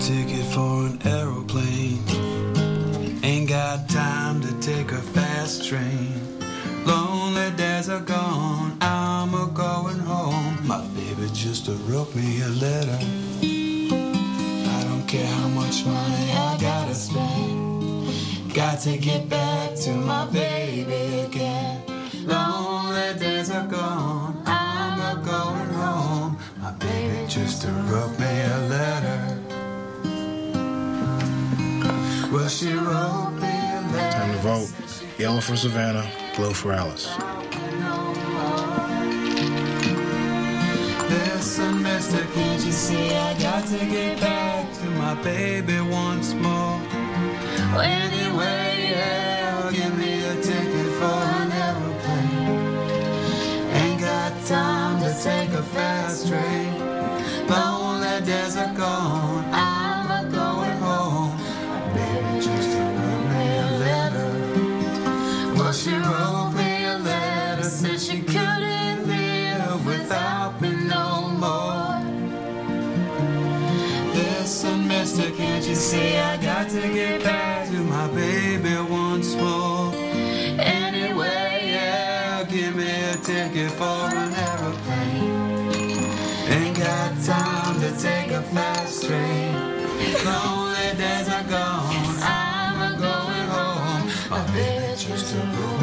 ticket for an aeroplane. Ain't got time to take a fast train. Lonely days are gone, I'm a-going home. My baby just wrote me a letter. I don't care how much money I gotta spend. Got to get back to my baby again. Lonely days are gone, I'm a-going home. My baby just wrote me a letter. Well, she wrote me a letter. Time to vote. Yellow for Savannah, blue for Alice. This semester, can't you see I got to get back to my baby once more? Anyway, yeah, give me a ticket for an aeroplane. Ain't got time to take a fast train. Lonely days are gone, I'm a-going home. My baby just wrote me a letter. Well, she wrote me a letter, said she couldn't live without me no more. This semester, can't you see I got to get back to my baby once more? Anyway, yeah, give me a ticket for an aeroplane. Ain't got time to take a fast train. Lonely days are gone, I'm a-going home. My baby just wrote